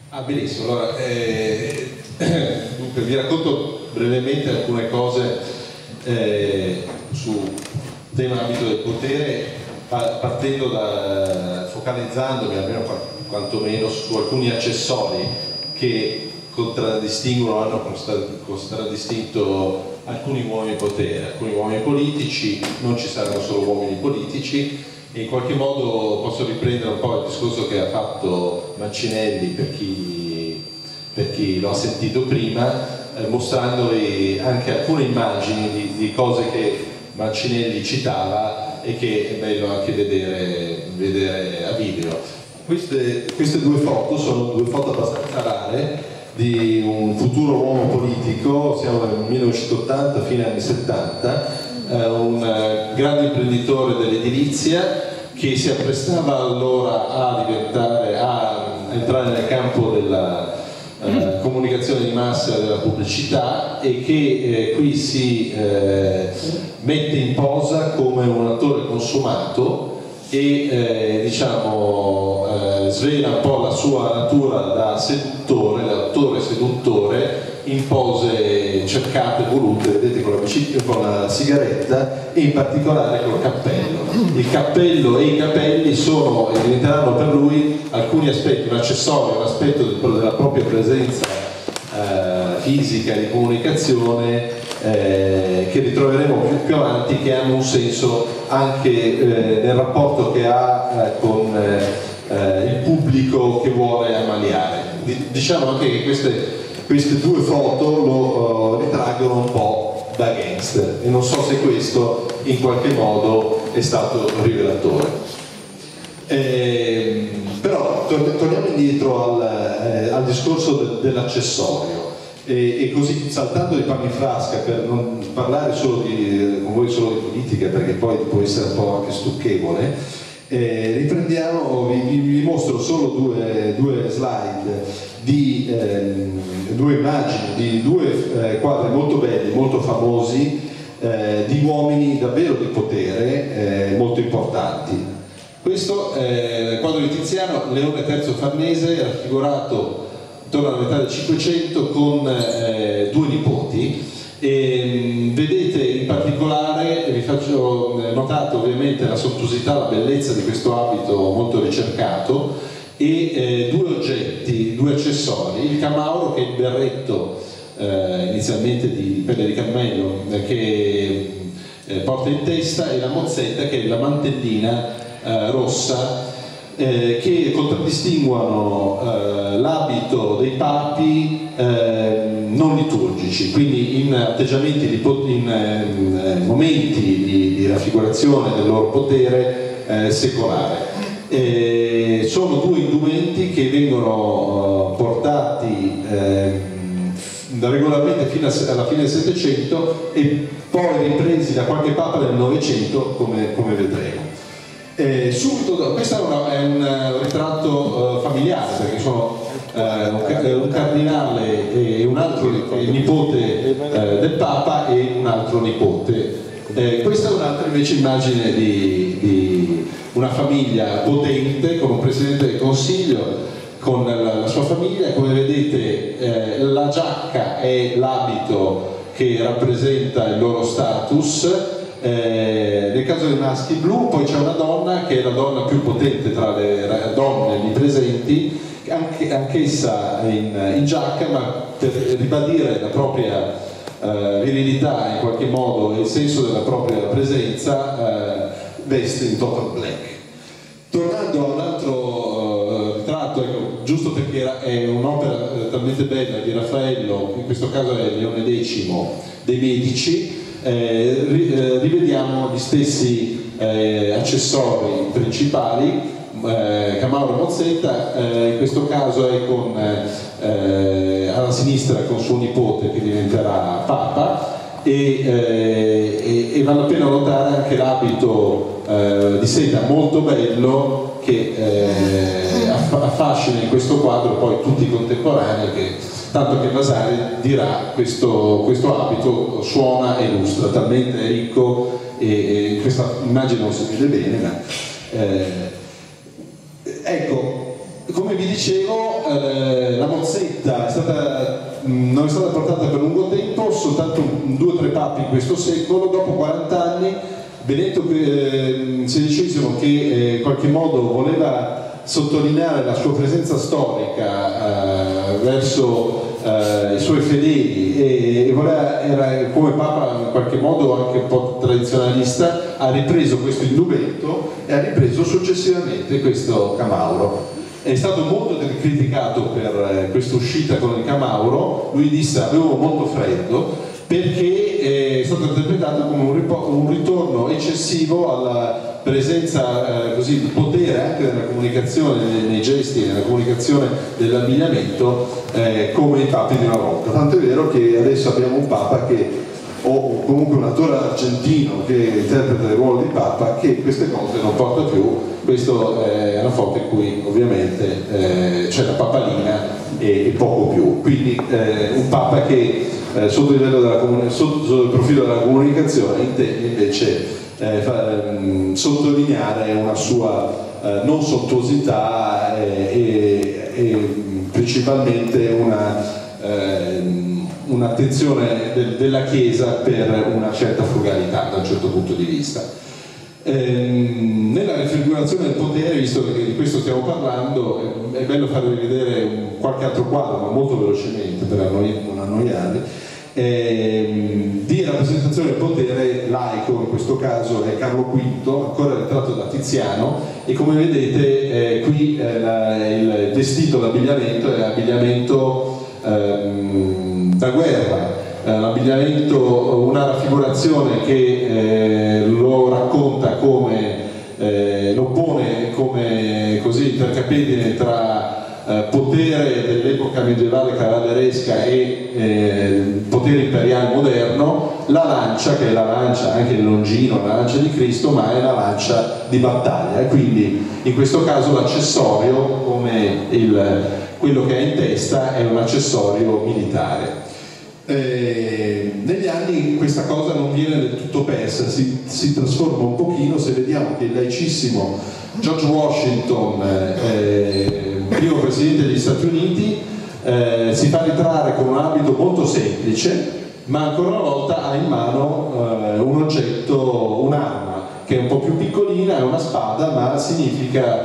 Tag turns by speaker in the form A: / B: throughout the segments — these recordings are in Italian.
A: Ah, benissimo, allora, dunque vi racconto brevemente alcune cose sul tema ambito del potere, partendo focalizzandomi almeno quantomeno su alcuni accessori che contraddistinguono, hanno contraddistinto alcuni uomini di potere, alcuni uomini politici. Non ci saranno solo uomini politici, e in qualche modo posso riprendere un po' il discorso che ha fatto Mancinelli per chi lo ha sentito prima, mostrandovi anche alcune immagini di cose che Mancinelli citava e che è bello anche vedere a video. Queste due foto sono due foto abbastanza rare di un futuro uomo politico, siamo nel 1980, fine anni 70, un grande imprenditore dell'edilizia che si apprestava allora a entrare nel campo della comunicazione di massa e della pubblicità, e che qui si mette in posa come un attore consumato e svela un po' la sua natura da seduttore, l'attore seduttore, in pose cercate, volute, vedete, con la sigaretta e in particolare col cappello. Il cappello e i capelli diventeranno per lui alcuni aspetti, un accessorio, un aspetto della propria presenza fisica di comunicazione che ritroveremo più avanti, che hanno un senso anche nel rapporto che ha con il pubblico che vuole ammaliare. Diciamo anche che queste due foto lo ritraggono un po' da gangster, e non so se questo in qualche modo è stato rivelatore. Però torniamo indietro al discorso dell'accessorio, e così, saltando di panni in frasca, per non parlare con voi solo di politica, perché poi può essere un po' anche stucchevole, riprendiamo, vi mostro solo due slide di due immagini di due quadri molto belli, molto famosi, di uomini davvero di potere molto importanti. Questo è il quadro di Tiziano, Leone III Farnese, raffigurato intorno alla metà del Cinquecento con due nipoti. E vedete in particolare, vi faccio notare ovviamente la sontuosità, la bellezza di questo abito molto ricercato, e due oggetti, due accessori: il camauro, che è il berretto inizialmente di pelle di cammello che porta in testa, e la mozzetta, che è la mantellina rossa, che contraddistinguono l'abito dei papi non liturgici, quindi in atteggiamenti, in momenti di raffigurazione del loro potere secolare. Sono due indumenti che vengono portati regolarmente fino alla fine del Settecento, e poi ripresi da qualche papa nel Novecento, come vedremo. Subito, questo è un ritratto familiare, perché sono un cardinale e un altro, il nipote del Papa, e un altro nipote. Questa è un'altra invece immagine di una famiglia potente, con un presidente del Consiglio con la sua famiglia. Come vedete, la giacca è l'abito che rappresenta il loro status. Nel caso dei maschi blu, poi c'è una donna che è la donna più potente tra le donne lì presenti, anch'essa in giacca, ma per ribadire la propria virilità in qualche modo e il senso della propria presenza, veste in total black. Tornando a un altro ritratto, giusto perché è un'opera talmente bella di Raffaello, in questo caso è Leone X dei Medici. Rivediamo gli stessi accessori principali, camauro e mozzetta. In questo caso è alla sinistra con suo nipote, che diventerà Papa, e vale la pena notare anche l'abito di seta molto bello che affascina in questo quadro poi tutti i contemporanei, tanto che Vasari dirà questo abito suona e illustra, talmente ricco, e in questa immagine non si vede bene, ma ecco, come vi dicevo, la mozzetta non è stata portata per lungo tempo, soltanto 2 o 3 papi in questo secolo. Dopo 40 anni Benedetto XVI, che in qualche modo voleva sottolineare la sua presenza storica verso i suoi fedeli e era come Papa in qualche modo anche un po' tradizionalista, ha ripreso questo indumento e ha ripreso successivamente questo camauro. È stato molto criticato per questa uscita con il camauro. Lui disse: avevo molto freddo, perché è stato interpretato come un ritorno eccessivo alla presenza così di potere anche nella comunicazione, nei gesti, nella comunicazione dell'abbigliamento, come i papi di una volta. Tanto è vero che adesso abbiamo un Papa o comunque un attore argentino che interpreta il ruolo di Papa, che queste cose non porta più. Questo è una foto in cui ovviamente c'è la papalina e poco più, quindi un Papa che sotto il profilo della comunicazione intende invece sottolineare una sua non sontuosità e principalmente un'attenzione della Chiesa per una certa frugalità da un certo punto di vista. Nella rifigurazione del potere, visto che di questo stiamo parlando, è bello farvi vedere qualche altro quadro, ma molto velocemente per non annoiarvi, di rappresentazione del potere laico. In questo caso è Carlo V, ancora ritratto da Tiziano, e come vedete qui il vestito, l'abbigliamento è abbigliamento da guerra. L'abbigliamento, una raffigurazione che lo racconta come lo pone come così intercapedine tra potere dell'epoca medievale cavalleresca e potere imperiale moderno, la lancia, che è la lancia, anche il longino, la lancia di Cristo, ma è la lancia di battaglia, e quindi in questo caso l'accessorio, come quello che ha in testa, è un accessorio militare. Negli anni questa cosa non viene del tutto persa, si trasforma un pochino se vediamo che il laicissimo George Washington, primo presidente degli Stati Uniti, si fa ritrarre con un abito molto semplice, ma ancora una volta ha in mano un oggetto, un'arma che è un po' più piccolina, è una spada, ma significa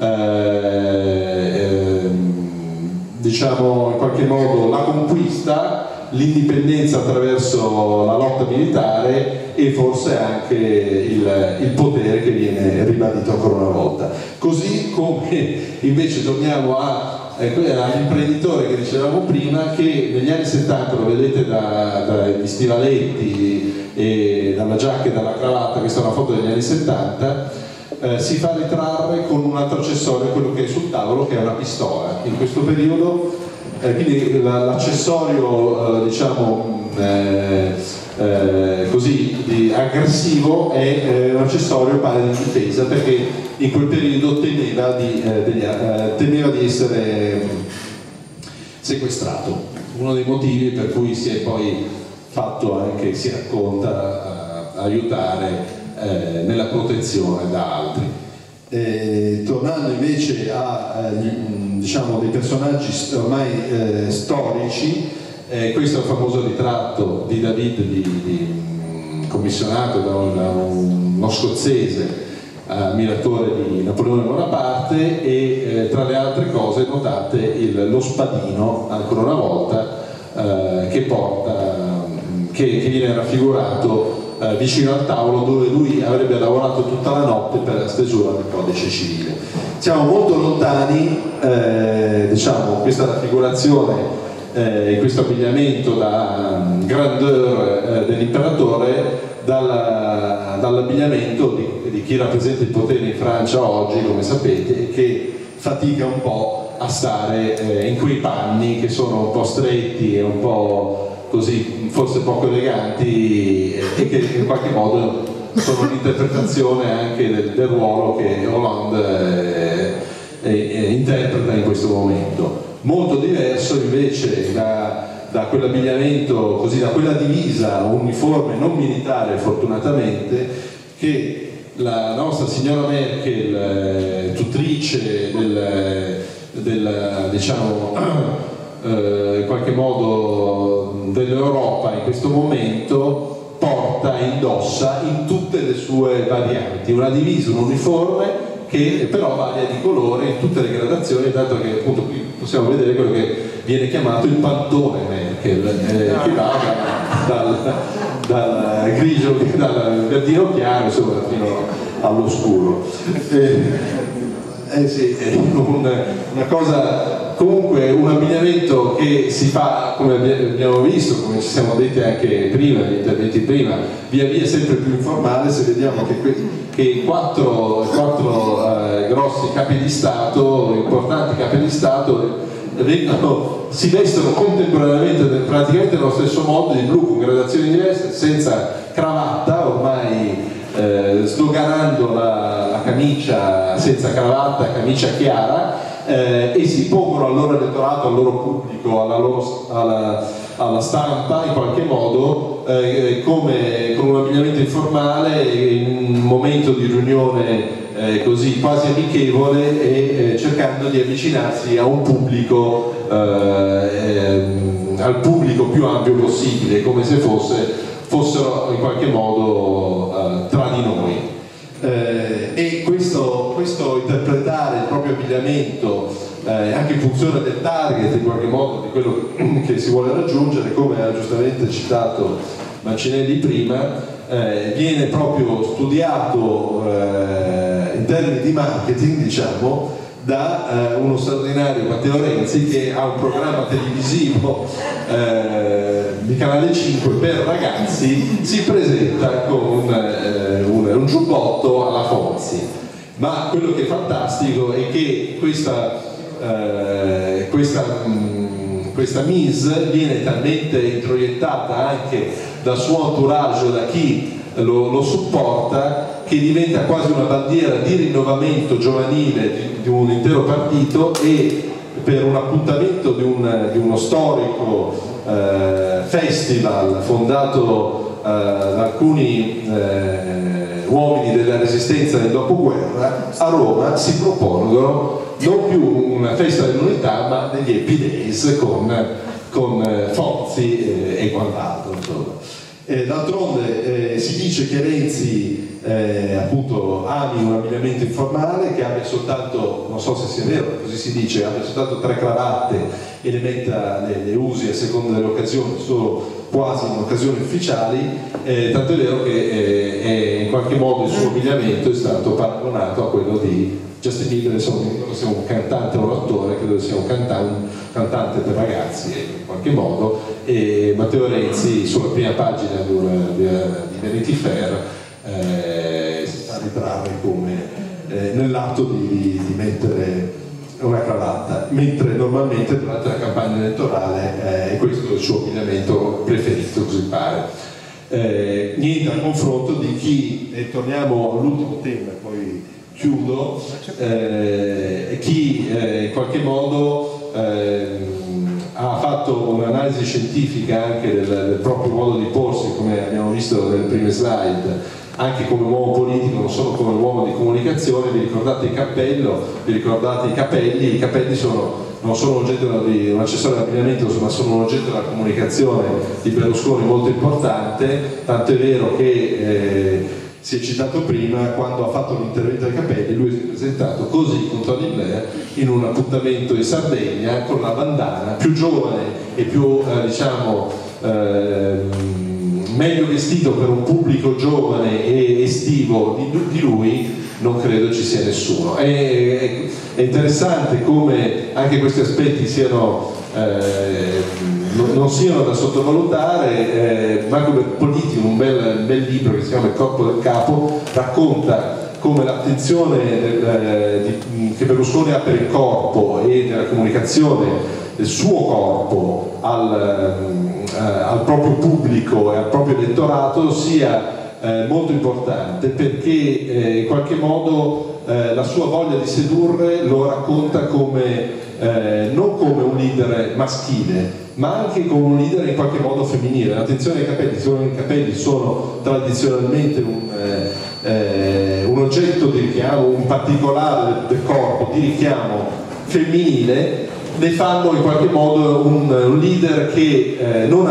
A: diciamo in qualche modo la conquista, l'indipendenza attraverso la lotta militare e forse anche il potere che viene ribadito ancora una volta. Così come invece torniamo all'imprenditore che dicevamo prima, che negli anni 70, lo vedete dagli stivaletti e dalla giacca e dalla cravatta, questa è una foto degli anni 70, si fa ritrarre con un altro accessorio, quello che è sul tavolo, che è una pistola. In questo periodo quindi l'accessorio diciamo così aggressivo è un accessorio pari di difesa, perché in quel periodo temeva di essere sequestrato. Uno dei motivi per cui si è poi fatto anche, si racconta, aiutare nella protezione da altri. Tornando invece a diciamo dei personaggi ormai storici, questo è un famoso ritratto di David commissionato da uno scozzese ammiratore di Napoleone Bonaparte, e tra le altre cose notate lo spadino, ancora una volta, che viene raffigurato vicino al tavolo dove lui avrebbe lavorato tutta la notte per la stesura del codice civile. Siamo molto lontani, diciamo, questa raffigurazione, questo abbigliamento da grandeur dell'imperatore, dall'abbigliamento di chi rappresenta il potere in Francia oggi, come sapete, e che fatica un po' a stare in quei panni che sono un po' stretti e un po' così, forse poco eleganti, e che in qualche modo sono un'interpretazione anche del ruolo che Hollande interpreta in questo momento. Molto diverso invece da quell'abbigliamento, così, da quella divisa uniforme non militare, fortunatamente, che la nostra signora Merkel, tutrice diciamo, in qualche modo dell'Europa in questo momento indossa in tutte le sue varianti una divisa, un uniforme che però varia di colore in tutte le gradazioni, tanto che appunto qui possiamo vedere quello che viene chiamato il pantone Merkel, che va dal grigio, dal verdino chiaro, insomma, fino all'oscuro. Sì, è una cosa, comunque un abbigliamento che si fa, come abbiamo visto, come ci siamo detti anche prima, negli interventi prima, via via sempre più informale. Se vediamo che quattro grossi capi di Stato, importanti capi di Stato, si vestono contemporaneamente praticamente nello stesso modo, di blu con gradazioni diverse, senza cravatta, ormai sloganando la camicia senza cravatta, camicia chiara, e si pongono al loro elettorato, al loro pubblico, alla stampa in qualche modo, come con un abbigliamento informale in un momento di riunione così quasi amichevole, e cercando di avvicinarsi a un pubblico, al pubblico più ampio possibile, come se fossero in qualche modo tra di noi. E questo interpretare il proprio abbigliamento anche in funzione del target, in qualche modo, di quello che si vuole raggiungere, come ha giustamente citato Mancinelli prima, viene proprio studiato in termini di marketing, diciamo, da uno straordinario Matteo Renzi, che ha un programma televisivo di Canale 5 per ragazzi, si presenta con un giubbotto alla Fonzi. Ma quello che è fantastico è che questa Miss viene talmente introiettata anche dal suo entourage, da chi lo supporta, che diventa quasi una bandiera di rinnovamento giovanile di un intero partito, e per un appuntamento di uno storico festival fondato da alcuni uomini della resistenza del dopoguerra, a Roma si propongono non più una festa dell'unità ma degli Happy Days con Fonzi e quant'altro. D'altronde si dice che Renzi appunto ami un abbigliamento informale, che abbia soltanto, non so se sia vero, così si dice, abbia soltanto 3 cravatte e le usi a seconda delle occasioni, solo quasi in occasioni ufficiali, tanto è vero che in qualche modo il suo abbigliamento è stato paragonato a quello di Justin Bieber. Insomma, non sia un cantante o un attore, credo sia un cantante per ragazzi in qualche modo, e Matteo Renzi sulla prima pagina di Vanity Fair si fa ritrarre come nell'atto di mettere una cravatta, mentre normalmente durante la campagna elettorale questo è il suo abbigliamento preferito, così pare. Niente al confronto di chi, e torniamo all'ultimo tema, poi chiudo, chi in qualche modo ha fatto un'analisi scientifica anche del proprio modo di porsi, come abbiamo visto nelle prime slide, anche come uomo politico, non solo come uomo di comunicazione. Vi ricordate il cappello, vi ricordate i capelli? I capelli non sono un oggetto di un accessorio d'abbigliamento, ma sono un oggetto della comunicazione di Berlusconi molto importante, tanto è vero che si è citato prima, quando ha fatto l'intervento ai capelli, lui si è presentato così con Tony Blair in un appuntamento in Sardegna con la bandana, più giovane e più meglio vestito per un pubblico giovane e estivo di lui, non credo ci sia nessuno. È interessante come anche questi aspetti non siano da sottovalutare. Marco Politico, un bel libro che si chiama Il corpo del capo, racconta come l'attenzione che Berlusconi ha per il corpo e della comunicazione del suo corpo al proprio pubblico e al proprio elettorato sia molto importante, perché in qualche modo la sua voglia di sedurre lo racconta come non come un leader maschile, ma anche come un leader in qualche modo femminile. Attenzione ai capelli, i capelli sono tradizionalmente un oggetto di richiamo, un particolare del corpo di richiamo femminile, ne fanno in qualche modo un leader che non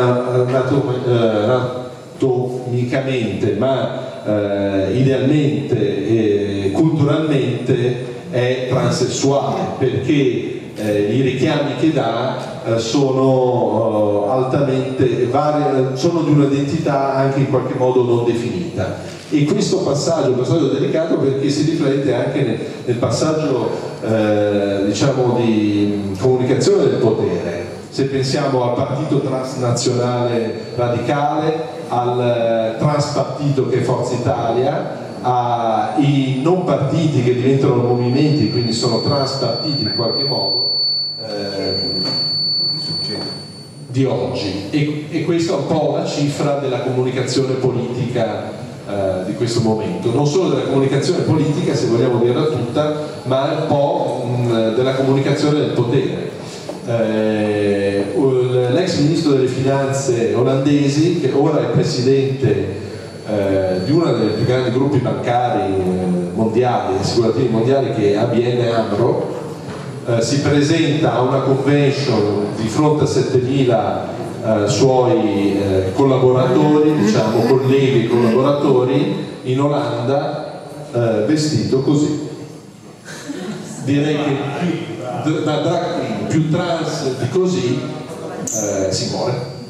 A: anatomicamente ma idealmente e culturalmente è transessuale, perché i richiami che dà sono altamente sono di un'identità anche in qualche modo non definita, e questo passaggio è un passaggio delicato perché si riflette anche nel passaggio diciamo di comunicazione del potere. Se pensiamo al partito transnazionale radicale, al transpartito che è Forza Italia, ai non partiti che diventano movimenti, quindi sono transpartiti in qualche modo, di oggi, e questa è un po' la cifra della comunicazione politica di questo momento, non solo della comunicazione politica, se vogliamo dirla tutta, ma un po' della comunicazione del potere. L'ex ministro delle finanze olandesi, che ora è presidente di uno dei più grandi gruppi bancari mondiali, assicurativi mondiali, che è ABN AMRO, si presenta a una convention di fronte a 7.000 suoi collaboratori, diciamo colleghi collaboratori in Olanda, vestito così. Direi che da drag queen più trans di così si muore.